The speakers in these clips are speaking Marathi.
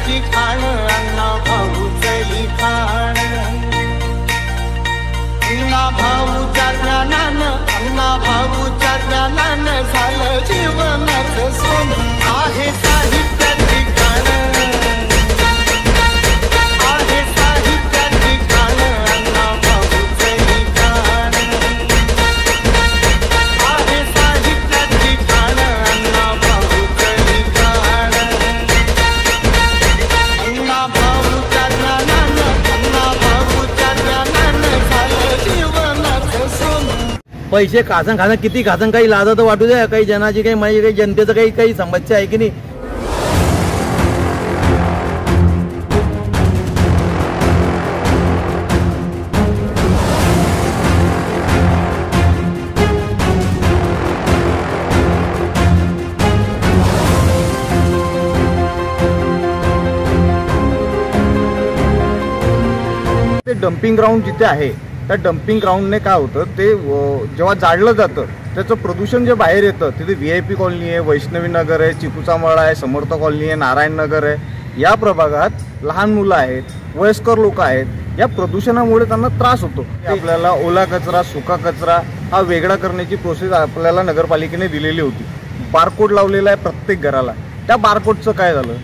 त्याची खाण अण्णा भाऊचं लिखाण अण्णा भाऊच्या ज्ञानानं अण्णा भाऊच्या ज्ञानानं झालं जीवनाचं सोनं आहे साहित्याची खाण आहे साहित्याची खाण अण्णा भाऊचं लिखाण आहे साहित्याची खाण अण्णा भाऊचं लिखाण अण्णा भाऊच्या ज्ञानानं अण्णा भाऊच्या ज्ञानानं झालं जीवनाचं सोनं। पैसे खासन खासन किती खासन काही लाजा तर वाटू द्या, काही जनाची काही माझी काही जनतेचं काही समस्या आहे की नाही। ते डम्पिंग ग्राउंड जिथे आहे त्या डम्पिंग ग्राउंडने काय होतं ते जेव्हा जाळलं जातं त्याचं प्रदूषण जे बाहेर येतं तिथे VIP कॉलनी आहे, वैष्णवी नगर आहे, चिकूचा मळा आहे, समर्थ कॉलनी आहे, नारायण नगर आहे। या प्रभागात लहान मुलं आहेत, वयस्कर लोक आहेत, या प्रदूषणामुळे त्यांना त्रास होतो। आपल्याला ओला कचरा सुका कचरा हा वेगळा करण्याची प्रोसेस आपल्याला नगरपालिकेने दिलेली होती। बारकोड लावलेला आहे प्रत्येक घराला, त्या बारकोडचं काय झालं?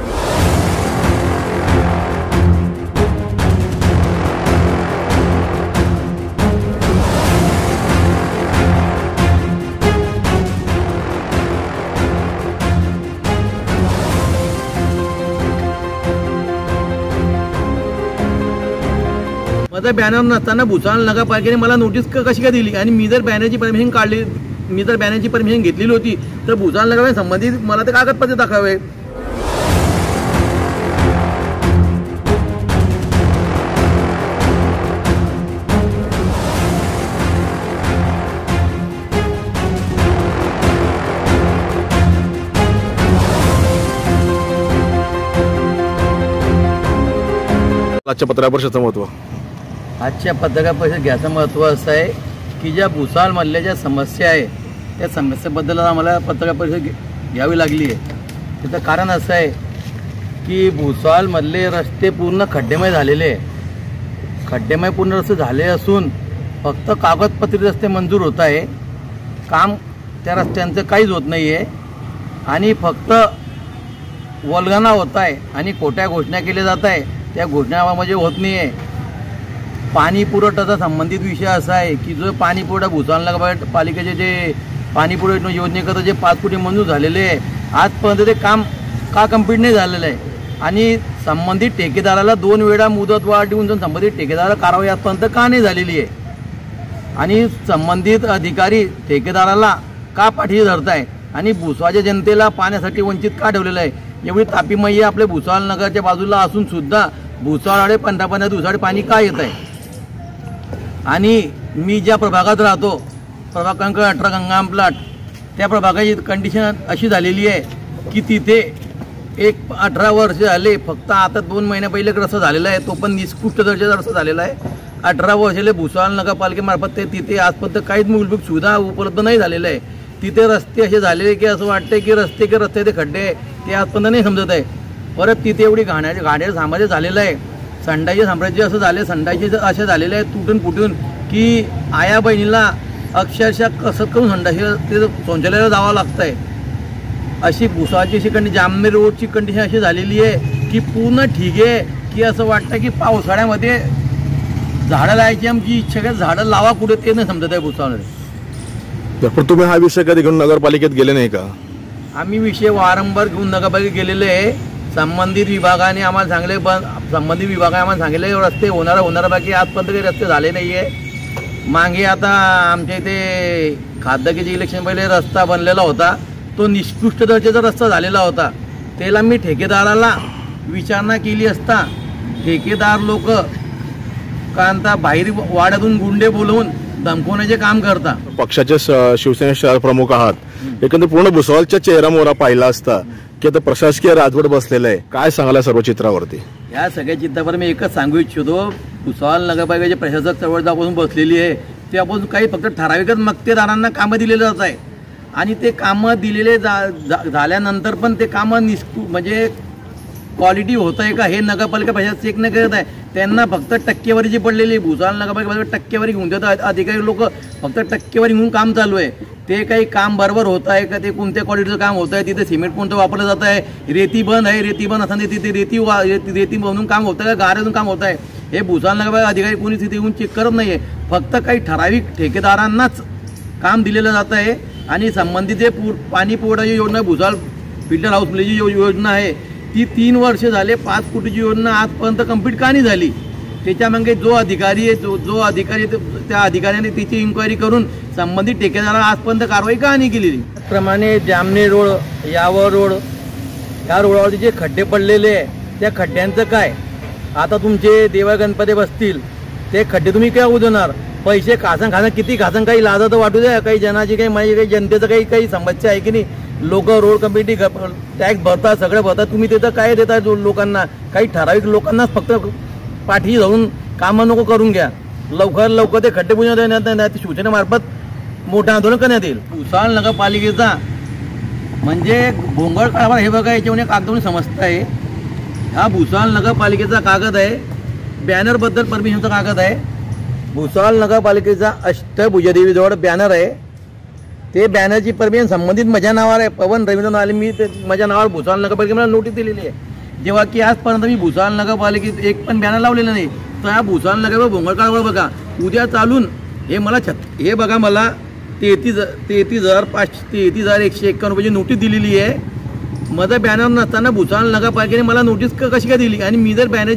माझा बॅनर नसताना भुसावळ नगरपालिकेने मला नोटीस कशी काय दिली? आणि मी जर बॅनरची परमिशन घेतलेली होती तर भुसावळ नगरपालिका संबंधित मला ते कागदपत्र दाखवावे। आजच्या पत्रकार परिषदेचं महत्त्व, आजच्या पत्रकार परिषदेत घ्यायचं महत्त्व असं आहे की ज्या भुसावळमधल्या ज्या समस्या आहे त्या समस्येबद्दल आम्हाला पत्रकार परिषद घ्यावी लागली आहे। त्याचं कारण असं आहे की भुसावळमधले रस्ते पूर्ण खड्डेमय झालेले आहे। खड्डेमय पूर्ण रस्ते झाले असून फक्त कागदपत्री रस्ते मंजूर होत आहे, काम त्या रस्त्यांचं काहीच होत नाही आहे आणि फक्त वल्गना होत आहे आणि खोट्या घोषणा केल्या जात आहे, त्या घोषणा म्हणजे होत नाही आहे। पाणी पुरवठ्याचा संबंधित विषय असा आहे की जो पाणी पुरवठा भुसावळ नगरपालिकेचे जे पाणी पुरवठा योजनेकरता जे 5 कोटी मंजूर झालेले आहे आजपर्यंत ते काम का कंप्लीट नाही झालेलं आहे आणि संबंधित ठेकेदाराला 2 वेळा मुदतवाढ देऊन संबंधित ठेकेदाराला कारवाई आजपर्यंत का नाही झालेली आहे आणि संबंधित अधिकारी ठेकेदाराला का पाठीशी धरत आहे आणि भुसावळच्या जनतेला पाण्यासाठी वंचित का ठेवलेलं आहे। एवढी तापी मैया आपल्या भुसावळ नगरच्या बाजूला असून सुद्धा भुसावळाकडे 15-15 दिवसाआड पाणी का येत आहे? आणि मी ज्या प्रभागात राहतो प्रभाग क्रमांक 18 गंगाम प्लाट, त्या प्रभागाची कंडिशन अशी झालेली आहे की तिथे 18 वर्ष झाले, फक्त आता 2 महिन्या पहिले रस्ता झालेला आहे, तो पण निकृष्ट दर्जाचा रस्ता झालेला आहे। 18 वर्षाले भुसावळ नगरपालिकेमार्फत ते तिथे आजपर्यंत काहीच मूलभूत सुविधा उपलब्ध नाही झालेल्या आहे। तिथे रस्ते असे झालेले की असं वाटते की रस्ते ते खड्डे ते आजपर्यंत नाही समजत आहे। परत तिथे एवढी गाड्या साम्राज्य झालेलं आहे, संडाचे साम्राज्य असं झाले, संडाचे असे झालेले आहे तुटून फुटून की आया बहिणीला अक्षरशः कसं करून संडाशी ते शौचालयाला जावं लागतं आहे। अशी भुसावळची अशी कंडिशन, जामनेर रोडची कंडिशन अशी झालेली आहे की पूर्ण ठीक आहे की असं वाटतं की पावसाळ्यामध्ये झाडं लावायची आमची इच्छा आहे, झाडं लावा कुठे ते नाही समजत आहे भुसावळमध्ये। पण तुम्ही हा विषय कधी घेऊन नगरपालिकेत गेले नाही का? आम्ही विषय वारंवार घेऊन नगरपालिकेत गेलेले आहे। संबंधित विभागाने आम्हाला सांगितले रस्ते होणाऱ्यापैकी आजपर्यंत काही रस्ते झाले नाही आहे। मागे आता आमच्या इथे खासदारकीचे इलेक्शन पहिले रस्ता बनलेला होता, तो निकृष्ट दर्जाचा रस्ता झालेला होता। त्याला मी ठेकेदाराला विचारणा केली असता ठेकेदार लोक कांता बाहेर वाड्यातून गुंडे बोलवून धमकवण्याचे काम करता। पक्षाचे शिवसेना शहर प्रमुख आहात, एकंदर पूर्ण भुसावळच्या चेहरा पाहिला असता की आता प्रशासकीय राजवट बसलेलं आहे, काय सांगायला सर्व चित्रावरती? या सगळ्या चित्रावर मी एकच सांगू इच्छितो, भुसावळ नगरपालिकेचे प्रशासक चळवळीपासून बसलेली आहे ते आपण काही फक्त ठराविकच मक्तेदारांना कामं दिलेलं जात आहे आणि ते कामं दिलेले झाल्यानंतर पण ते कामं म्हणजे क्वालिटी होत आहे का हे नगरपालिका प्रशासन चेक नाही करत आहे. त्यांना फक्त टक्केवारीची पडलेली भुसावळ नगरपालिका टक्केवारी घेऊन देतात. अधिकारी लोक फक्त टक्केवारी घेऊन काम चालू आहे. ते काही काम बरोबर होत आहे का, ते कोणत्या क्वालिटीचं काम होत आहे, तिथे सिमेंट कोणतं वापरलं जात आहे, रेती बंद आहे, रेती बंद असताना तिथे रेती बनवून काम होतं का, गाऱ्यातून काम होत आहे, हे भुसावळ नगरपालिका अधिकारी कोणी तिथे येऊन चेक करत नाही आहे. फक्त काही ठराविक ठेकेदारांनाच काम दिलेलं जात आहे. आणि संबंधित जे पाणी पुरवठ्याची योजना भुसावळ फिल्टर हाऊसची योजना आहे ती 3 वर्ष झाले 5 कोटीची योजना आजपर्यंत कंप्लीट का नाही झाली. त्याच्यामागे जो अधिकारी आहे जो अधिकारी त्या अधिकाऱ्याने तिची इन्क्वायरी करून संबंधित ठेकेदाराला आजपर्यंत कारवाई का नाही केलेली. त्याप्रमाणे जामने रोड, यावर रोड, या रोडावरती जे खड्डे पडलेले आहे त्या खड्ड्यांचं काय. आता तुमचे देवा गणपती बसतील ते खड्डे तुम्ही काय उधवणार. पैसे खासं किती खासं काही लाजा तर वाटू द्या. काही जनाची काही माझी काही जनतेचं काही समस्या आहे की नाही. लोक रोड कमिटी टॅक्स भरतात, सगळं भरतात, तुम्ही तिथं काय देता लोकांना. काही ठराविक लोकांनाच फक्त पाठी जाऊन कामं नको करून घ्या. लवकर ते खड्डे पुण्यात येण्यात नाही, शिवसेनेमार्फत मोठं आंदोलन करण्यात येईल. भुसावळ नगरपालिकेचा म्हणजे भोंगळ कारभार हे बघा. याच्यामध्ये कागदोनी समजतं आहे. हा भुसावळ नगरपालिकेचा कागद आहे. बॅनरबद्दल परमिशनचा कागद आहे. भुसावळ नगरपालिकेचा अष्टभुजादेवीजवळ बॅनर आहे. ते बॅनरची परमिशन संबंधित माझ्या नावावर आहे. पवन रवींद्र आले मी ते माझ्या नावावर भुसावळ नगरपालिकेला नोटीस दिलेली आहे. जेव्हा की आजपर्यंत मी भुसावळ नगरपालिकेत एक पण बॅनर लावलेला नाही. तर हा भुसावळ नगरवर भोंगळ कारभार बघा. उद्या चालून हे मला हे बघा मला 33,151 रुपयाची नोटीस दिलेली आहे. माझं बॅनर नसताना भुसावळ नगरपालिकेने मला नोटीस कशी काय दिली. आणि मी जर बॅनरची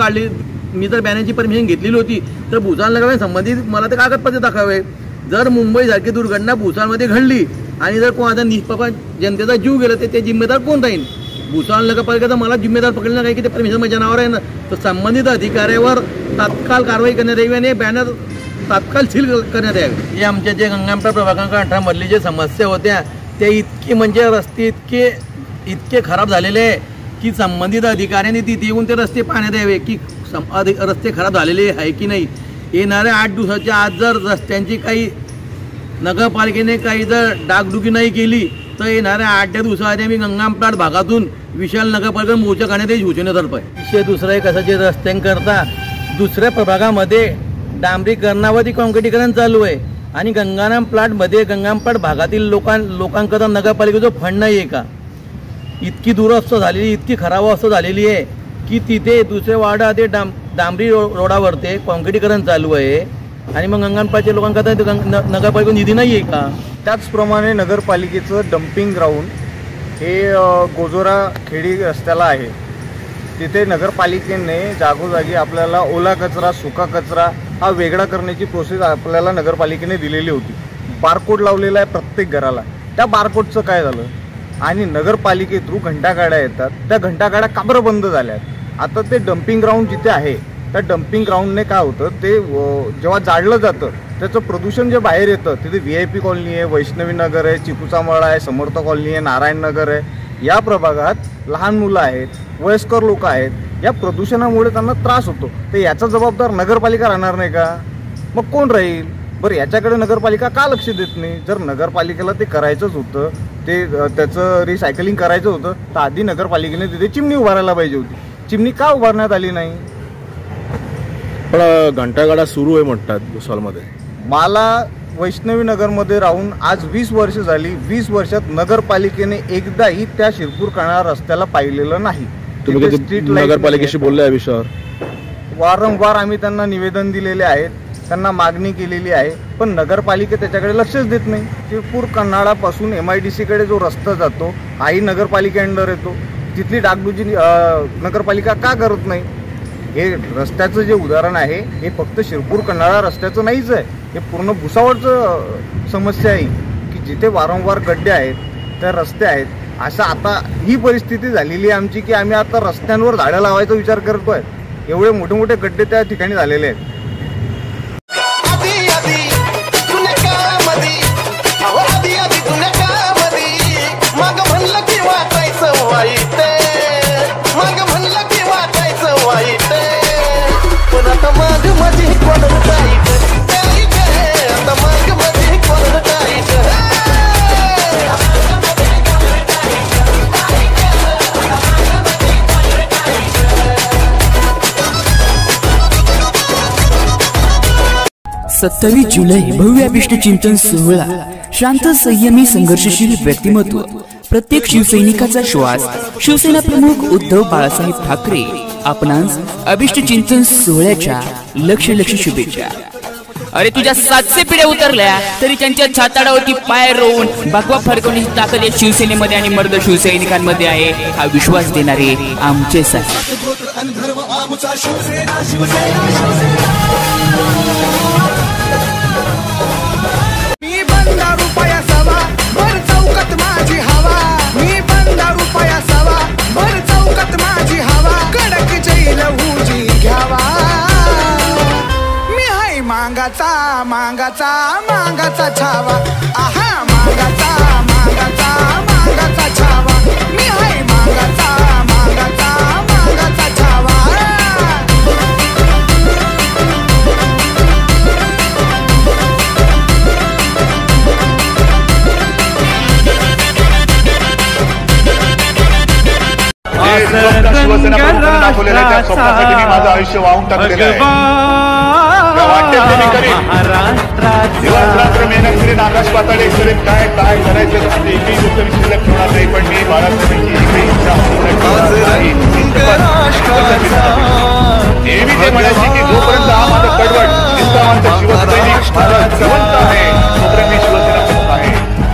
परमिशन घेतलेली होती तर भुसावळ नगर संबंधित मला ते कागदपत्र दाखवावे. जर मुंबईसारखी दुर्घटना भुसावळमध्ये घडली आणि जर कोणाचा निष्पाप जनतेचा जीव गेला तर ते जिम्मेदार कोण राहील. भुसावळ नगरपालिकेचा मला जिम्मेदार पकडलं नाही की ते परमिशन माझ्या नावावर आहे ना. तर संबंधित अधिकाऱ्यावर तात्काळ कारवाई करण्यात यावी आणि बॅनर तात्काळ सील करण्यात यावे. हे आमच्या जे गंगामपूर प्रभाग 18 मधली जे समस्या होत्या त्या इतकी म्हणजे रस्ते इतके खराब झालेले आहे की संबंधित अधिकाऱ्यांनी तिथे येऊन ते रस्ते पाहण्यात यावे की रस्ते खराब झालेले आहे की नाही. येणाऱ्या 8 दिवसाच्या आत जर रस्त्यांची काही नगरपालिकेने काही जर डागडुगी नाही केली तर येणाऱ्या 8 दिवसाआधी आम्ही गंगामपूर भागातून विशाल नगरपालिका मोर्चा काढण्यात येईल शिवसेनेतर्फे. विषय दुसरा एक कशाचे रस्त्यांकरता दुसऱ्या प्रभागामध्ये डांबरीकरणावरती काँक्रिटीकरण चालू आहे आणि गंगाराम प्लॉटमध्ये गंगामपूर भागातील लोकांकरता नगरपालिकेचं फंड नाही आहे का. इतकी दुरवस्था झालेली, इतकी खराब अवस्था झालेली आहे की तिथे दुसऱ्या वार्डामध्ये डांबरी रोडावर ते काँक्रिटीकरण चालू आहे आणि मग गंगामपूरच्या लोकांकरता नगरपालिका निधी नाही आहे का. त्याचप्रमाणे नगरपालिकेचं डम्पिंग ग्राउंड हे गोजोरा खेडी रस्त्याला आहे. तिथे नगरपालिकेने जागोजागी आपल्याला ओला कचरा, सुका कचरा हा वेगळा करण्याची प्रोसेस आपल्याला नगरपालिकेने दिलेली होती. बारकोड लावलेला आहे प्रत्येक घराला. त्या बारकोडचं काय झालं. आणि नगरपालिके थ्रू घंटागाड्या येतात. त्या घंटागाड्या का बरं बंद झाल्या. आता ते डम्पिंग ग्राउंड जिथे आहे त्या डम्पिंग ग्राउंडने काय होतं ते जेव्हा जाळलं जातं त्याचं प्रदूषण जे बाहेर येतं तिथे VIP कॉलनी आहे, वैष्णवी नगर आहे, चिकूचा मळा आहे, समर्थ कॉलनी आहे, नारायण नगर आहे. या प्रभागात लहान मुलं आहेत, वयस्कर लोक आहेत. या प्रदूषणामुळे त्यांना त्रास होतो. तर याचा जबाबदार नगरपालिका राहणार नाही का. मग कोण राहील बरं. याच्याकडे नगरपालिका का लक्ष देत नाही. जर नगरपालिकेला ते करायचंच होतं, ते त्याचं रिसायकलिंग करायचं होतं तर आधी नगरपालिकेने तिथे चिमणी उभारायला पाहिजे होती. चिमणी का उभारण्यात आली नाही. पण घंटागाडा सुरू आहे म्हणतात भुसावळमध्ये. मला वैष्णवी नगरमध्ये राहून आज 20 वर्ष झाली. 20 वर्षात नगरपालिकेने एकदाही त्या शिरपूर कणा रस्त्याला पाहिलेलं नाही. तुम्ही नगरपालिकेशी बोलले या विषयावर. वारंवार आम्ही त्यांना निवेदन दिलेले आहेत, त्यांना मागणी केलेली आहे, पण नगरपालिका त्याच्याकडे लक्षच देत नाही. शिरपूर कन्हाडापासून MIDC कडे जो रस्ता जातो हाही नगरपालिका अंडर येतो. तिथली डागडुजी नगरपालिका का करत नाही. हे रस्त्याचं जे उदाहरण आहे हे फक्त शिरपूर कन्हाडा रस्त्याचं नाहीच आहे. हे पूर्ण भुसावळचं समस्या आहे की जिथे वारंवार गड्डे आहेत, त्या रस्ते आहेत. असं आता ही परिस्थिती झालेली आहे आमची की आम्ही आता रस्त्यांवर झाडं लावायचा विचार करतोय. एवढे मोठे मोठे गड्डे त्या ठिकाणी झालेले आहेत. 27 जुलै भव्य अभिष्ट चिंतन सोहळा. शांत संयमी संघर्षशील व्यक्तिमत्व, प्रत्येक शिवसैनिकाचा श्वास, शिवसेना प्रमुख उद्धव बाळासाहेब ठाकरे आपणास अभिष्ट चिंतन सोहळ्याच्या लक्ष शुभेच्छा. अरे तुझ्या 700 पिढ्या उतरल्या तरी त्यांच्या छाताडावरती पाय रोवून भगवा फडकवण्याची ताकद या शिवसेनेमध्ये आणि मर्द शिवसैनिकांमध्ये आहे, हा विश्वास देणारे आमचे साथी. मी बंदा रुपया सवा भर चौकात माझी हवा, मी बंदा रुपया सवा भर चौकात माझी हवा, कडक जैल हुजी घ्यावा. मी हाय मांगाचा मांगाचा मांगाचा छावा, आहा मांगाचा मांगाचा मांगाचा छावा, मी हाय मांगाचा मांगाचा मांगाचा छावा. शिवसेना प्रमुखांनी दाखवलेल्या त्या स्वप्नासाठी मी माझं आयुष्य वाहून टाकलेलं आहे. दिवस रात्र मेहनत करीन, आकाश पाताळे करीन, काय काय करायचं एकही गोष्ट मी शिल्लक ठेवणार नाही, पण मी बाळासाहेबांची एकही इच्छा पूर्ण करणार नाही. नेहमी ते म्हणायचे की जोपर्यंत हा माझा कडवट निष्ठावंत शिवसैनिक माझा जिवंत आहे तोपर्यंत मी शिवसेना प्रमुख आहे.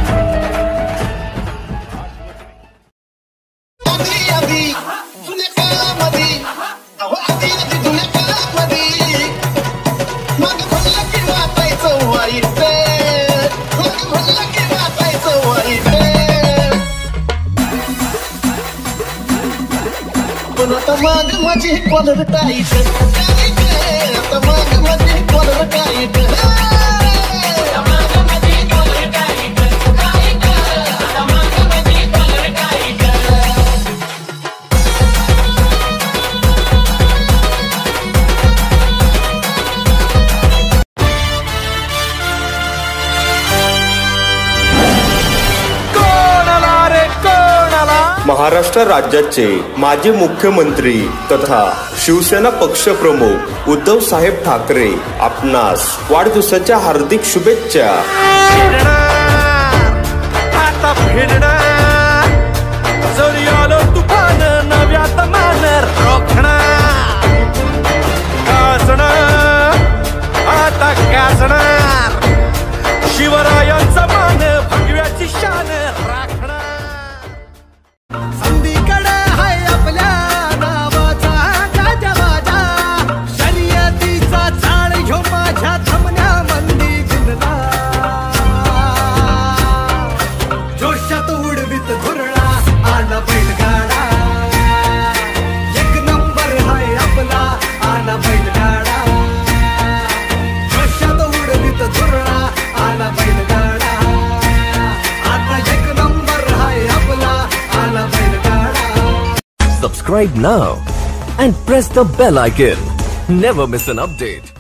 माग माझी कॉलर टाईट, आता माग माझी कॉलर टाईट, महाराष्ट्र राज्याचे माजी मुख्यमंत्री तथा शिवसेना पक्षप्रमुख उद्धव साहेब ठाकरे आपणास वाढदिवसाच्या हार्दिक शुभेच्छा. आता फिरणार जरी आलो तुफान नव्यात मान रोखणार, गाजणार आता गाजणार, शिवरायांचा मान भगव्याची शान राखणार. संधीकडे हाय आपल्या नावाचा गाजा माझा, शर्यतीचा चाळ घेऊ माझ्या थमण्या मंदी गुंडला, जोशात उडवीत धुरळा आला बैलगाडा, एक नंबर हाय आपला आला बैलगाडा, जोशात उडवीत धुरळा आला बैलगाडा, आता एक नंबर हाय आपला आला बैलगाडा. Subscribe now and press the bell icon. Never miss an update.